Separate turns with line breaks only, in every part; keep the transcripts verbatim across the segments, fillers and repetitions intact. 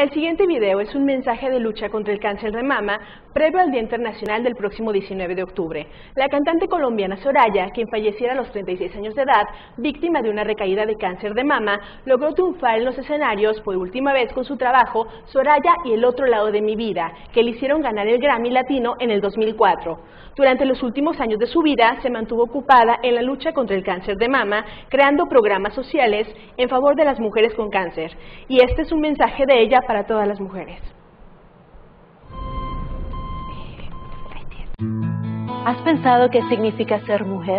El siguiente video es un mensaje de lucha contra el cáncer de mama previo al Día Internacional del próximo diecinueve de octubre. La cantante colombiana Soraya, quien falleciera a los treinta y seis años de edad, víctima de una recaída de cáncer de mama, logró triunfar en los escenarios por última vez con su trabajo Soraya y el otro lado de mi vida, que le hicieron ganar el Grammy Latino en el dos mil cuatro. Durante los últimos años de su vida se mantuvo ocupada en la lucha contra el cáncer de mama, creando programas sociales en favor de las mujeres con cáncer. Y este es un mensaje de ella para todas las mujeres.
¿Has pensado qué significa ser mujer?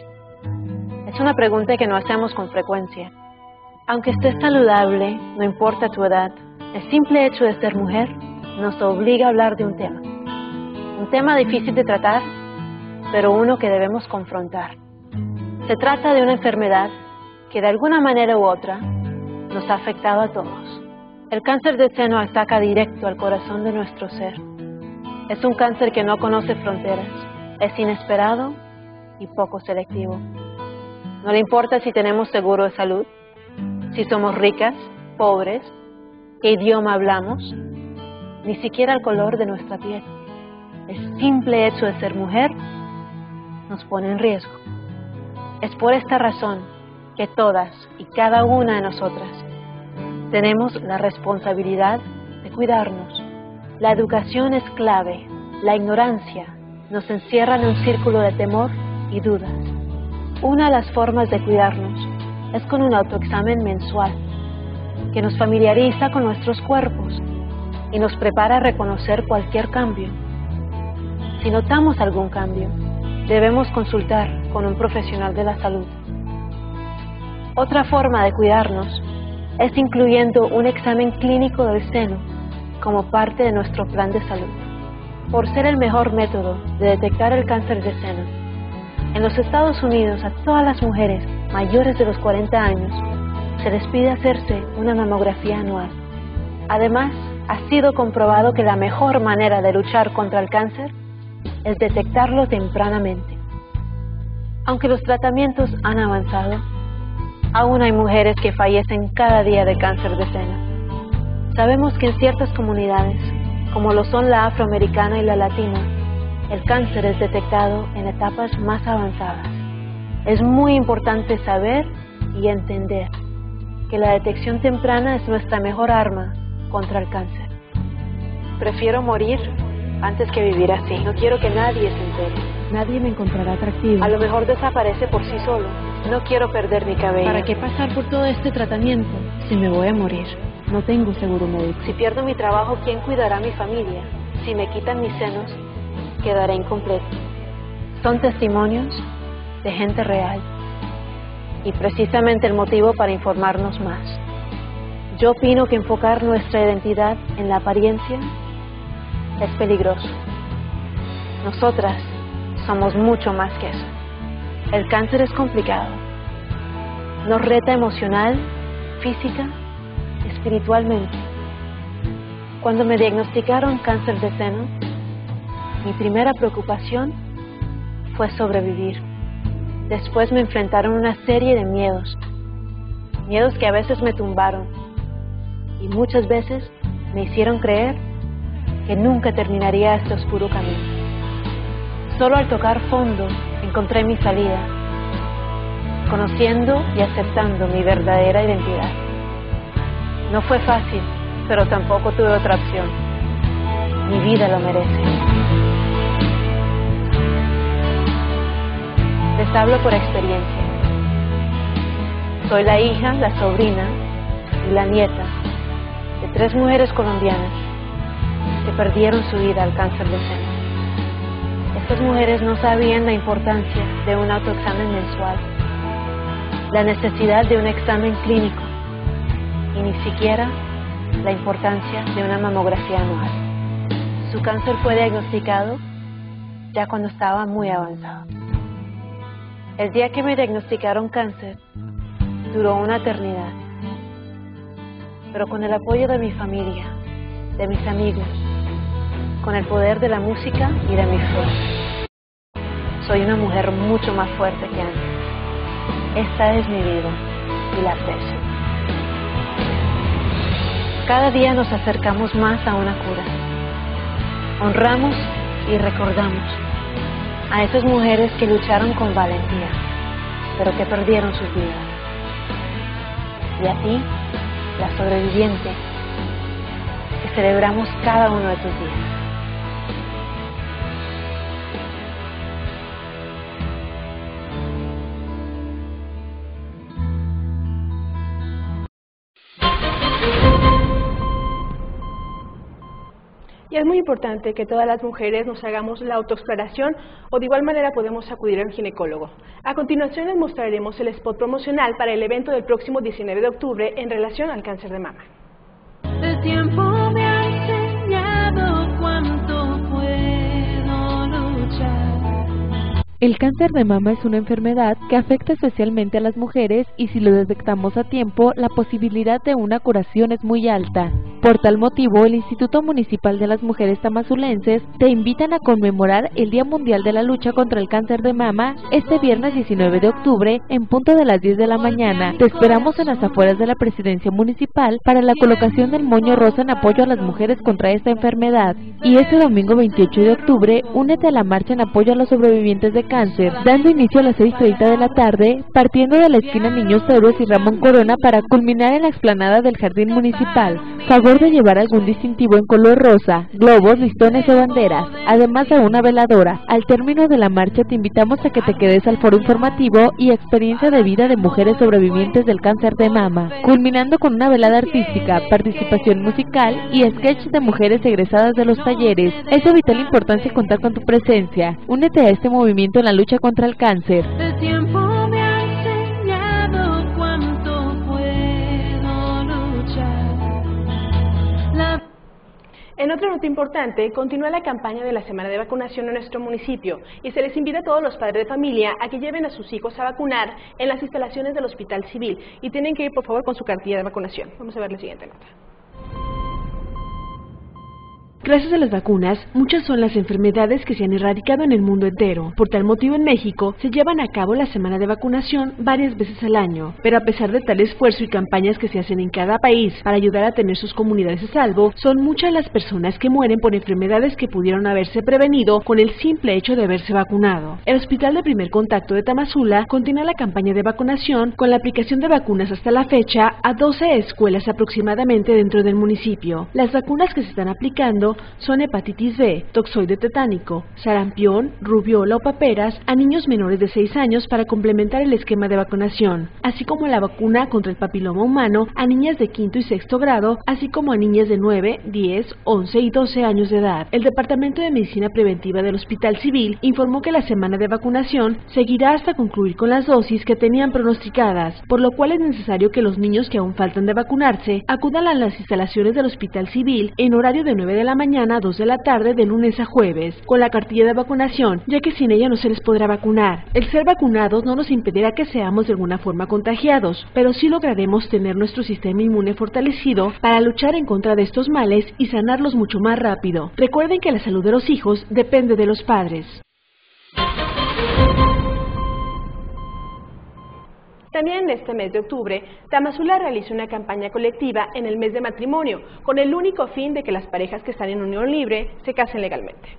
Es una pregunta que no hacemos con frecuencia. Aunque estés saludable, no importa tu edad, el simple hecho de ser mujer nos obliga a hablar de un tema. Un tema difícil de tratar, pero uno que debemos confrontar. Se trata de una enfermedad que de alguna manera u otra nos ha afectado a todos. El cáncer de seno ataca directo al corazón de nuestro ser. Es un cáncer que no conoce fronteras, es inesperado y poco selectivo. No le importa si tenemos seguro de salud, si somos ricas, pobres, qué idioma hablamos, ni siquiera el color de nuestra piel. El simple hecho de ser mujer nos pone en riesgo. Es por esta razón que todas y cada una de nosotras tenemos la responsabilidad de cuidarnos. La educación es clave. La ignorancia nos encierra en un círculo de temor y dudas. Una de las formas de cuidarnos es con un autoexamen mensual que nos familiariza con nuestros cuerpos y nos prepara a reconocer cualquier cambio. Si notamos algún cambio, debemos consultar con un profesional de la salud. Otra forma de cuidarnos es incluyendo un examen clínico del seno como parte de nuestro plan de salud. Por ser el mejor método de detectar el cáncer de seno, en los Estados Unidos a todas las mujeres mayores de los cuarenta años se les pide hacerse una mamografía anual. Además, ha sido comprobado que la mejor manera de luchar contra el cáncer es detectarlo tempranamente. Aunque los tratamientos han avanzado, aún hay mujeres que fallecen cada día de cáncer de seno. Sabemos que en ciertas comunidades, como lo son la afroamericana y la latina, el cáncer es detectado en etapas más avanzadas. Es muy importante saber y entender que la detección temprana es nuestra mejor arma contra el cáncer. Prefiero morir antes que vivir así. No quiero que nadie se entere.
Nadie me encontrará atractiva.
A lo mejor desaparece por sí solo. No quiero perder mi cabello.
¿Para qué pasar por todo este tratamiento si me voy a morir? No tengo seguro médico.
Si pierdo mi trabajo, ¿quién cuidará a mi familia? Si me quitan mis senos, quedaré incompleto. Son testimonios de gente real y precisamente el motivo para informarnos más. Yo opino que enfocar nuestra identidad en la apariencia es peligroso. Nosotras somos mucho más que eso. El cáncer es complicado. Nos reta emocional, física, espiritualmente. Cuando me diagnosticaron cáncer de seno, mi primera preocupación fue sobrevivir. Después me enfrentaron a una serie de miedos. Miedos que a veces me tumbaron y muchas veces me hicieron creer que nunca terminaría este oscuro camino. Solo al tocar fondo encontré mi salida, conociendo y aceptando mi verdadera identidad. No fue fácil, pero tampoco tuve otra opción. Mi vida lo merece. Les hablo por experiencia. Soy la hija, la sobrina y la nieta de tres mujeres colombianas que perdieron su vida al cáncer de seno. Estas mujeres no sabían la importancia de un autoexamen mensual, la necesidad de un examen clínico y ni siquiera la importancia de una mamografía anual. Su cáncer fue diagnosticado ya cuando estaba muy avanzado. El día que me diagnosticaron cáncer duró una eternidad, pero con el apoyo de mi familia, de mis amigos, con el poder de la música y de mi fe, soy una mujer mucho más fuerte que antes. Esta es mi vida y la aprecio. cada día nos acercamos más a una cura. Honramos y recordamos a esas mujeres que lucharon con valentía, pero que perdieron sus vidas. Y a ti, la sobreviviente, que celebramos cada uno de tus días.
Y es muy importante que todas las mujeres nos hagamos la autoexploración o de igual manera podemos acudir a un ginecólogo. A continuación les mostraremos el spot promocional para el evento del próximo diecinueve de octubre en relación al cáncer de mama.
El tiempo me ha enseñado cuánto puedo luchar.
El cáncer de mama es una enfermedad que afecta especialmente a las mujeres y si lo detectamos a tiempo, la posibilidad de una curación es muy alta. Por tal motivo, el Instituto Municipal de las Mujeres Tamazulenses te invitan a conmemorar el Día Mundial de la Lucha contra el Cáncer de Mama este viernes diecinueve de octubre en punto de las diez de la mañana. Te esperamos en las afueras de la Presidencia Municipal para la colocación del moño rosa en apoyo a las mujeres contra esta enfermedad. Y este domingo veintiocho de octubre, únete a la marcha en apoyo a los sobrevivientes de cáncer, dando inicio a las seis treinta de la tarde, partiendo de la esquina Niños Héroes y Ramón Corona para culminar en la explanada del Jardín Municipal. Favor de llevar algún distintivo en color rosa, globos, listones o banderas, además de una veladora. Al término de la marcha te invitamos a que te quedes al foro informativo y experiencia de vida de mujeres sobrevivientes del cáncer de mama, culminando con una velada artística, participación musical y sketch de mujeres egresadas de los talleres. Es de vital importancia contar con tu presencia. Únete a este movimiento en la lucha contra el cáncer.
El tiempo me ha enseñado cuánto puedo luchar. La...
En otra nota importante, continúa la campaña de la semana de vacunación en nuestro municipio y se les invita a todos los padres de familia a que lleven a sus hijos a vacunar en las instalaciones del Hospital Civil y tienen que ir por favor con su cartilla de vacunación. Vamos a ver la siguiente nota.
Gracias a las vacunas, muchas son las enfermedades que se han erradicado en el mundo entero. Por tal motivo, en México se llevan a cabo la semana de vacunación varias veces al año. Pero a pesar de tal esfuerzo y campañas que se hacen en cada país para ayudar a tener sus comunidades a salvo, son muchas las personas que mueren por enfermedades que pudieron haberse prevenido con el simple hecho de haberse vacunado. El Hospital de Primer Contacto de Tamazula continúa la campaña de vacunación con la aplicación de vacunas hasta la fecha a doce escuelas aproximadamente dentro del municipio. Las vacunas que se están aplicando son hepatitis B, toxoide tetánico, sarampión, rubiola o paperas a niños menores de seis años para complementar el esquema de vacunación, así como la vacuna contra el papiloma humano a niñas de quinto y sexto grado, así como a niñas de nueve, diez, once y doce años de edad. El Departamento de Medicina Preventiva del Hospital Civil informó que la semana de vacunación seguirá hasta concluir con las dosis que tenían pronosticadas, por lo cual es necesario que los niños que aún faltan de vacunarse acudan a las instalaciones del Hospital Civil en horario de nueve de la mañana a dos de la tarde de lunes a jueves, con la cartilla de vacunación, ya que sin ella no se les podrá vacunar. El ser vacunados no nos impedirá que seamos de alguna forma contagiados, pero sí lograremos tener nuestro sistema inmune fortalecido para luchar en contra de estos males y sanarlos mucho más rápido. Recuerden que la salud de los hijos depende de los padres.
También en este mes de octubre, Tamazula realizó una campaña colectiva en el mes de matrimonio, con el único fin de que las parejas que están en unión libre se casen legalmente.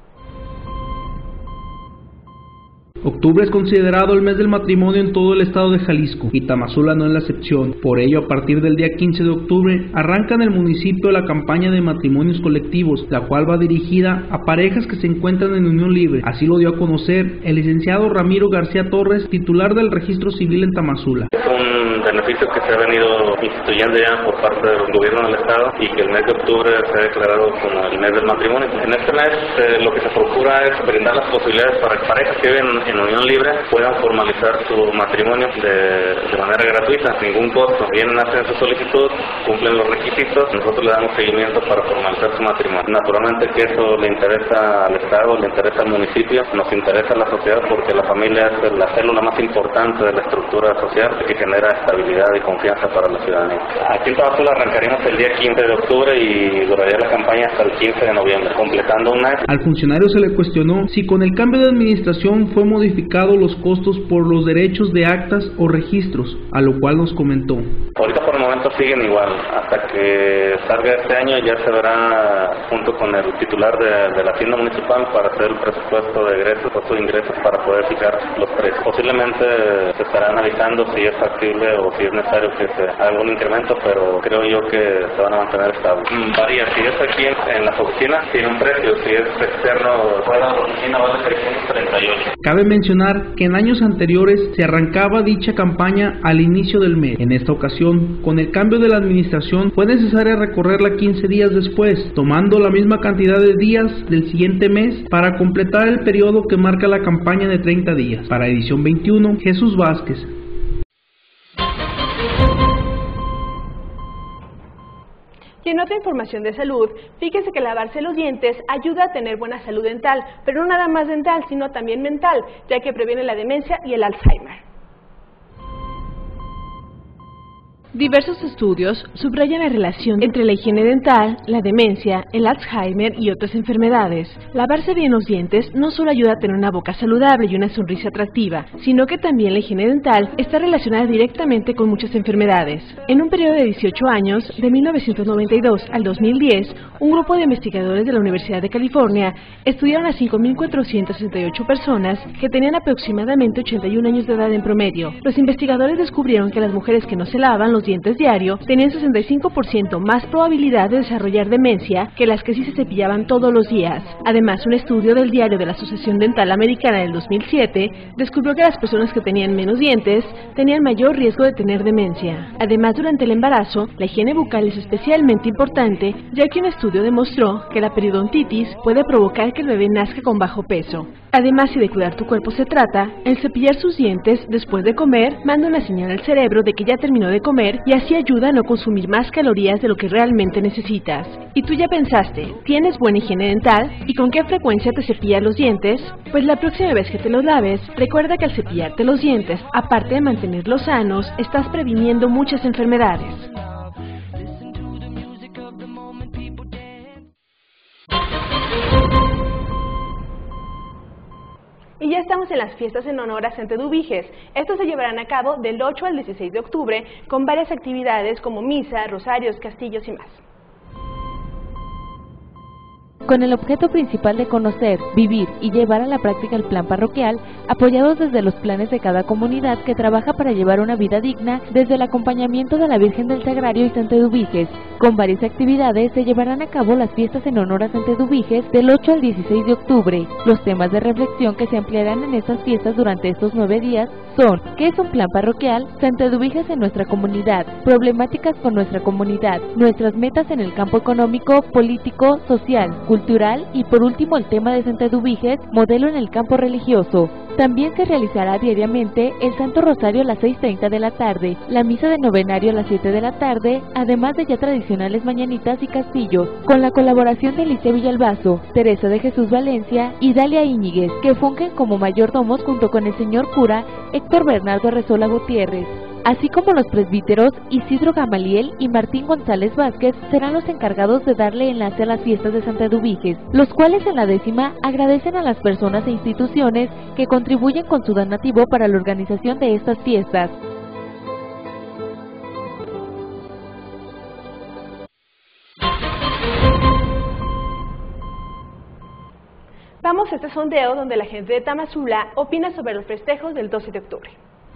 Octubre es considerado el mes del matrimonio en todo el estado de Jalisco y Tamazula no es la excepción. Por ello, a partir del día quince de octubre, arranca en el municipio la campaña de matrimonios colectivos, la cual va dirigida a parejas que se encuentran en unión libre. Así lo dio a conocer el licenciado Ramiro García Torres, titular del Registro Civil en Tamazula.
Es un beneficio que se ha venido instituyendo ya por parte del gobierno del estado y que el mes de octubre se ha declarado como el mes del matrimonio. En este mes eh, lo que se procura es brindar las posibilidades para que parejas que viven en unión libre puedan formalizar su matrimonio de, de manera gratuita, sin ningún costo. Vienen, hacen su solicitud, cumplen los requisitos, nosotros le damos seguimiento para formalizar su matrimonio. Naturalmente que eso le interesa al estado, le interesa al municipio, nos interesa a la sociedad porque la familia es la célula más importante de la estructura social que genera estabilidad y confianza para la ciudadanía. Aquí en Tamazula arrancaremos el día quince de octubre y duraría la campaña hasta el quince de noviembre, completando un mes.
Al funcionario se le cuestionó si con el cambio de administración fue modificado los costos por los derechos de actas o registros, a lo cual nos comentó.
Ahorita por el momento momentos siguen igual. Hasta que salga este año ya se verá junto con el titular de, de la Hacienda Municipal para hacer el presupuesto de egresos, presupuesto de ingresos para poder fijar los precios. Posiblemente se estará analizando si es factible o si es necesario que se haga algún incremento, pero creo yo que se van a mantener estables. Varía, si es aquí en, en las oficinas tiene un precio, si es externo fuera de la oficina vale seiscientos treinta y ocho.
Cabe mencionar que en años anteriores se arrancaba dicha campaña al inicio del mes. En esta ocasión, con el cambio de la administración, fue necesario recorrerla quince días después, tomando la misma cantidad de días del siguiente mes para completar el periodo que marca la campaña de treinta días. Para Edición veintiuno, Jesús Vázquez.
Y en otra información de salud, fíjese que lavarse los dientes ayuda a tener buena salud dental, pero no nada más dental, sino también mental, ya que previene la demencia y el Alzheimer.
Diversos estudios subrayan la relación entre la higiene dental, la demencia, el Alzheimer y otras enfermedades. Lavarse bien los dientes no solo ayuda a tener una boca saludable y una sonrisa atractiva, sino que también la higiene dental está relacionada directamente con muchas enfermedades. En un periodo de dieciocho años, de mil novecientos noventa y dos al dos mil diez, un grupo de investigadores de la Universidad de California estudiaron a cinco mil cuatrocientas sesenta y ocho personas que tenían aproximadamente ochenta y un años de edad en promedio. Los investigadores descubrieron que las mujeres que no se lavan los dientes diario tenían sesenta y cinco por ciento más probabilidad de desarrollar demencia que las que sí se cepillaban todos los días. Además, un estudio del Diario de la Asociación Dental Americana del dos mil siete descubrió que las personas que tenían menos dientes tenían mayor riesgo de tener demencia. Además, durante el embarazo, la higiene bucal es especialmente importante, ya que un estudio demostró que la periodontitis puede provocar que el bebé nazca con bajo peso. Además, si de cuidar tu cuerpo se trata, el cepillar sus dientes después de comer manda una señal al cerebro de que ya terminó de comer y así ayuda a no consumir más calorías de lo que realmente necesitas. ¿Y tú ya pensaste, tienes buena higiene dental? ¿Y con qué frecuencia te cepillas los dientes? Pues la próxima vez que te los laves, recuerda que al cepillarte los dientes, aparte de mantenerlos sanos, estás previniendo muchas enfermedades.
Y ya estamos en las fiestas en honor a Santa Eduviges. Estos se llevarán a cabo del ocho al dieciséis de octubre con varias actividades como misa, rosarios, castillos y más.
Con el objeto principal de conocer, vivir y llevar a la práctica el plan parroquial, apoyados desde los planes de cada comunidad que trabaja para llevar una vida digna, desde el acompañamiento de la Virgen del Sagrario y Santa Eduviges. Con varias actividades se llevarán a cabo las fiestas en honor a Santa Eduviges del ocho al dieciséis de octubre. Los temas de reflexión que se ampliarán en estas fiestas durante estos nueve días son: ¿qué es un plan parroquial? Santa Eduviges en nuestra comunidad, problemáticas con nuestra comunidad, nuestras metas en el campo económico, político, social, cultural y por último el tema de Santa Eduviges, modelo en el campo religioso. También se realizará diariamente el Santo Rosario a las seis treinta de la tarde, la misa de novenario a las siete de la tarde, además de ya tradicionales mañanitas y castillos, con la colaboración de Eliseo Villalbazo, Teresa de Jesús Valencia y Dalia Íñiguez, que fungen como mayordomos junto con el señor cura Héctor Bernardo Arrezola Gutiérrez. Así como los presbíteros Isidro Gamaliel y Martín González Vázquez serán los encargados de darle enlace a las fiestas de Santa Eduviges, los cuales en la décima agradecen a las personas e instituciones que contribuyen con su donativo para la organización de estas fiestas.
Vamos a este sondeo donde la gente de Tamazula opina sobre los festejos del doce de octubre.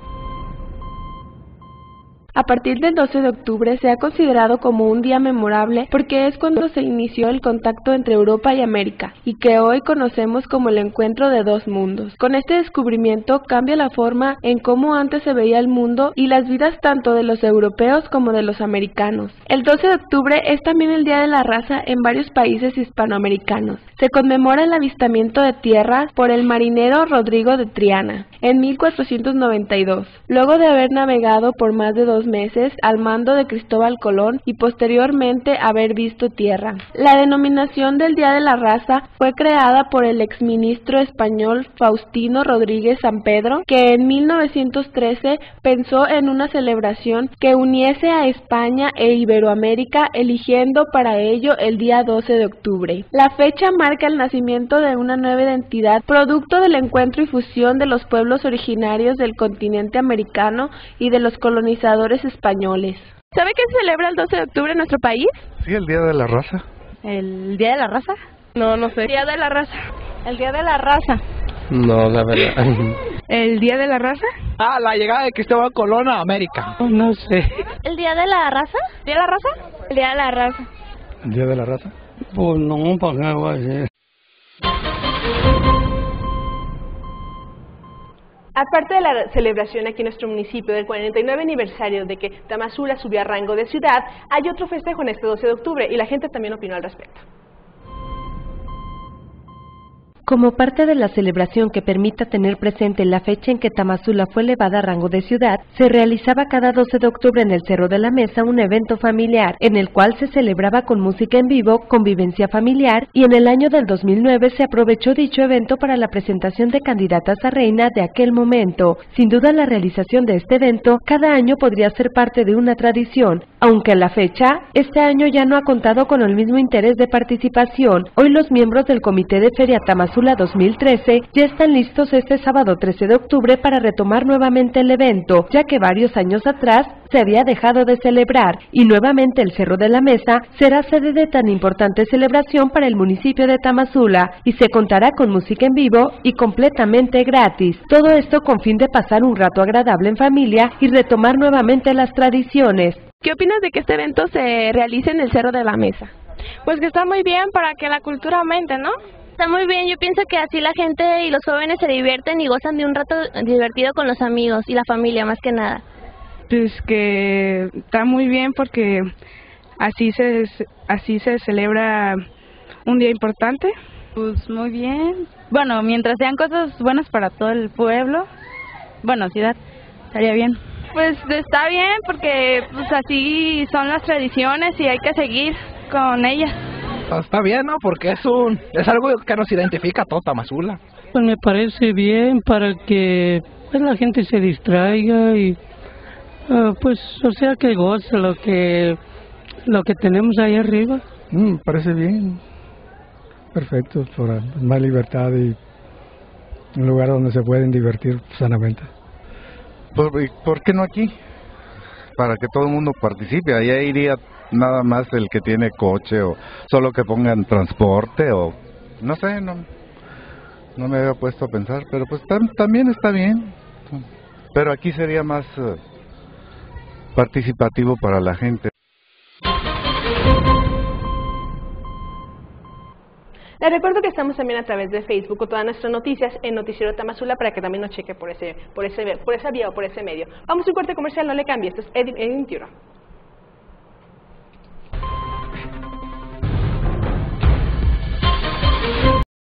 A partir del doce de octubre se ha considerado como un día memorable porque es cuando se inició el contacto entre Europa y América, y que hoy conocemos como el encuentro de dos mundos. Con este descubrimiento cambia la forma en cómo antes se veía el mundo y las vidas tanto de los europeos como de los americanos. El doce de octubre es también el Día de la Raza en varios países hispanoamericanos. Se conmemora el avistamiento de tierras por el marinero Rodrigo de Triana en mil cuatrocientos noventa y dos, luego de haber navegado por más de dos meses al mando de Cristóbal Colón y posteriormente haber visto tierra. La denominación del Día de la Raza fue creada por el exministro español Faustino Rodríguez Sampedro, que en mil novecientos trece pensó en una celebración que uniese a España e Iberoamérica, eligiendo para ello el día doce de octubre. La fecha marca el nacimiento de una nueva identidad, producto del encuentro y fusión de los pueblos originarios del continente americano y de los colonizadores españoles. ¿Sabe qué se celebra el doce de octubre en nuestro país?
Sí, el Día de la Raza.
¿El Día de la Raza?
No, no sé. Día de la Raza.
El Día de la Raza.
No, la verdad.
¿El Día de la Raza?
Ah, la llegada de Cristóbal Colón a América.
No sé.
¿El Día de la Raza? ¿Día de la Raza?
El Día de la Raza.
¿El Día de la Raza?
Pues no, ¿para qué voy a decir?
Aparte de la celebración aquí en nuestro municipio del cuarenta y nueve aniversario de que Tamazula subió a rango de ciudad, hay otro festejo en este doce de octubre y la gente también opinó al respecto.
Como parte de la celebración que permita tener presente la fecha en que Tamazula fue elevada a rango de ciudad, se realizaba cada doce de octubre en el Cerro de la Mesa un evento familiar, en el cual se celebraba con música en vivo, convivencia familiar, y en el año del dos mil nueve se aprovechó dicho evento para la presentación de candidatas a reina de aquel momento. Sin duda la realización de este evento cada año podría ser parte de una tradición, aunque a la fecha, este año ya no ha contado con el mismo interés de participación. Hoy los miembros del Comité de Feria Tamazula dos mil trece ya están listos este sábado trece de octubre para retomar nuevamente el evento, ya que varios años atrás se había dejado de celebrar, y nuevamente el Cerro de la Mesa será sede de tan importante celebración para el municipio de Tamazula, y se contará con música en vivo y completamente gratis. Todo esto con fin de pasar un rato agradable en familia y retomar nuevamente las tradiciones.
¿Qué opinas de que este evento se realice en el Cerro de la Mesa?
Pues que está muy bien para que la cultura aumente, ¿no?
Está muy bien, yo pienso que así la gente y los jóvenes se divierten y gozan de un rato divertido con los amigos y la familia más que nada.
Pues que está muy bien porque así se así se celebra un día importante.
Pues muy bien. Bueno, mientras sean cosas buenas para todo el pueblo, bueno, ciudad, estaría bien.
Pues está bien porque pues así son las tradiciones y hay que seguir con ellas.
Está bien, ¿no? Porque es un es algo que nos identifica a todo Tamazula.
Pues me parece bien para que pues la gente se distraiga y uh, pues o sea que goce lo que lo que tenemos ahí arriba.
Mm, parece bien. Perfecto, para más libertad y un lugar donde se pueden divertir sanamente.
¿Por, ¿por qué no aquí? Para que todo el mundo participe. Allá iría nada más el que tiene coche o solo que pongan transporte o no sé, no no me había puesto a pensar, pero pues tam, también está bien, pero aquí sería más uh, participativo para la gente.
Les recuerdo que estamos también a través de Facebook con todas nuestras noticias en Noticiero Tamazula para que también nos cheque por ese por ese por esa vía o por ese medio. Vamos a un corte comercial, no le cambie, esto es Edwin Tiuro.